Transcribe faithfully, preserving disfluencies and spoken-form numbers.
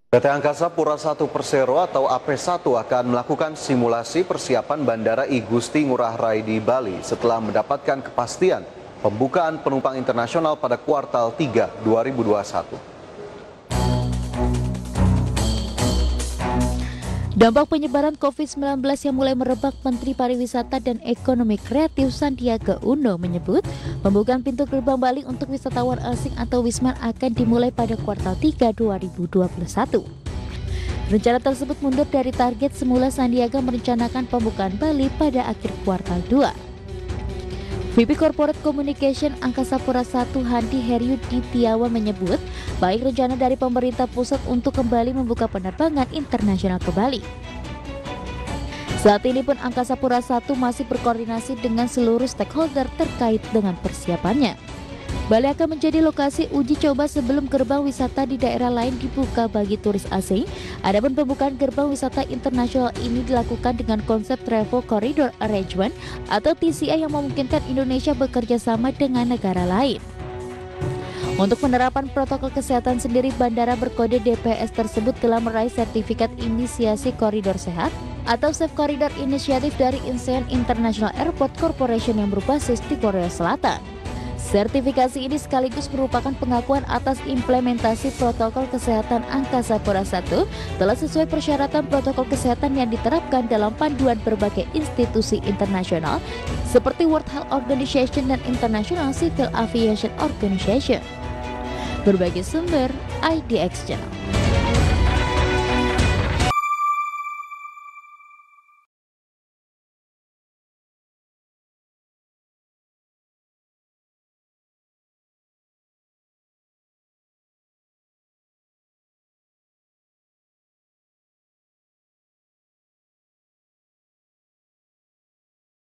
P T Angkasa Pura I Persero atau A P satu akan melakukan simulasi persiapan Bandara I Gusti Ngurah Rai di Bali setelah mendapatkan kepastian pembukaan penumpang internasional pada kuartal tiga dua ribu dua puluh satu. Dampak penyebaran COVID sembilan belas yang mulai merebak, Menteri Pariwisata dan Ekonomi Kreatif Sandiaga Uno menyebut pembukaan pintu gerbang Bali untuk wisatawan asing atau Wisman akan dimulai pada kuartal tiga dua ribu dua puluh satu. Rencana tersebut mundur dari target semula. Sandiaga merencanakan pembukaan Bali pada akhir kuartal dua. V P Corporate Communication Angkasa Pura I Handi Heryudiptiawan menyebut baik rencana dari pemerintah pusat untuk kembali membuka penerbangan internasional ke Bali. Saat ini pun Angkasa Pura I masih berkoordinasi dengan seluruh stakeholder terkait dengan persiapannya. Bali akan menjadi lokasi uji coba sebelum gerbang wisata di daerah lain dibuka bagi turis asing. Adapun pembukaan gerbang wisata internasional ini dilakukan dengan konsep Travel Corridor Arrangement atau T C A yang memungkinkan Indonesia bekerja sama dengan negara lain. Untuk penerapan protokol kesehatan sendiri, bandara berkode D P S tersebut telah meraih sertifikat inisiasi koridor sehat atau Safe Corridor Initiative dari Incheon International Airport Corporation yang berbasis di Korea Selatan. Sertifikasi ini sekaligus merupakan pengakuan atas implementasi protokol kesehatan Angkasa Pura I telah sesuai persyaratan protokol kesehatan yang diterapkan dalam panduan berbagai institusi internasional seperti World Health Organization dan International Civil Aviation Organization. Berbagai sumber I D X Channel.